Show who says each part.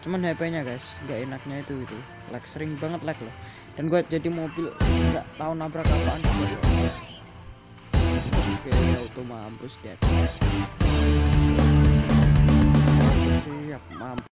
Speaker 1: cuman HP-nya guys nggak enaknya itu lag, sering banget lag loh. Dan gua jadi mobil nggak tahu nabrak apaan. Oke, auto mampus dia. Siap mampus.